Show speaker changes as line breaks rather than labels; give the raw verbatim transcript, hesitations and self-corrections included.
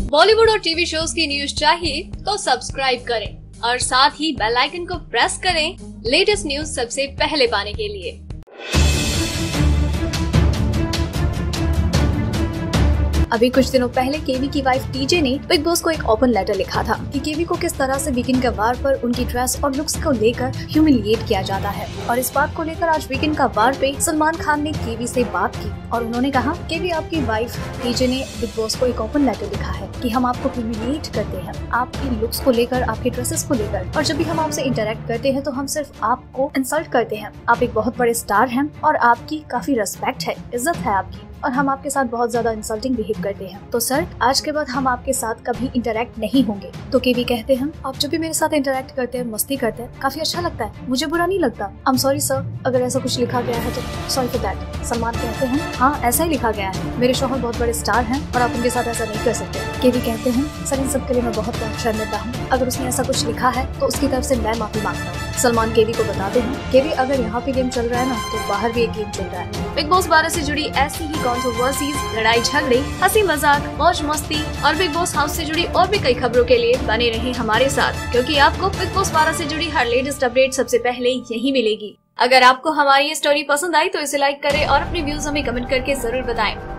बॉलीवुड और TV shows की news चाहिए तो सब्सक्राइब करें और साथ ही बेल आइकन को प्रेस करें लेटेस्ट न्यूज सबसे पहले पाने के लिए।
अभी कुछ दिनों पहले केवी की वाइफ टीजे ने बिग बॉस को एक ओपन लेटर लिखा था कि केवी को किस तरह से वीकेंड का वार पर उनकी ड्रेस और लुक्स को लेकर ह्यूमिलिएट किया जाता है। और इस बात को लेकर आज वीकेंड का वार पे सलमान खान ने केवी से बात की और उन्होंने कहा, केवी आपकी वाइफ टीजे ने बिग बॉस को एक ओपन लेटर लिखा है कि हम आपको ह्यूमिलिएट करते हैं आपकी लुक्स को लेकर, आपके ड्रेसेस को लेकर, और जब भी हम आपसे इंटरेक्ट करते हैं तो हम सिर्फ आपको इंसल्ट करते हैं। आप एक बहुत बड़े स्टार हैं और आपकी काफी रेस्पेक्ट है, इज्जत है आपकी, और हम आपके साथ बहुत ज्यादा इंसल्टिंग बिहेव करते हैं। तो सर, आज के बाद हम आपके साथ कभी इंटरेक्ट नहीं होंगे। तो केवी कहते हैं, आप जब भी मेरे साथ इंटरेक्ट करते हैं, मस्ती करते हैं, काफी अच्छा लगता है, मुझे बुरा नहीं लगता। आई एम सॉरी सर, अगर ऐसा कुछ लिखा गया है तो सॉरी फॉर दैट। सलमान कहते हैं, हाँ ऐसा ही लिखा गया है, मेरे शौहर बहुत बड़े स्टार हैं और आप उनके साथ ऐसा नहीं कर सकते। केवी कहते हैं, सर इन सब के लिए मैं बहुत बहुत शर्मिंदा हूँ, अगर उसने ऐसा कुछ लिखा है तो उसकी तरफ से मैं माफी मांगता हूँ। सलमान केवी को बताते हैं, केवी अगर यहाँ पे गेम चल रहा है ना तो बाहर भी एक गेम चल रहा है।
बिग बॉस बारह से जुड़ी ऐसी ही कंट्रोवर्सीज, लड़ाई झगड़े, हंसी मजाक, मौज मस्ती और बिग बॉस हाउस से जुड़ी और भी कई खबरों के लिए बने रहें हमारे साथ, क्योंकि आपको बिग बॉस बारह से जुड़ी हर लेटेस्ट अपडेट सबसे पहले यही मिलेगी। अगर आपको हमारी ये स्टोरी पसंद आई तो इसे लाइक करें और अपने व्यूज हमें कमेंट करके जरूर बताएं।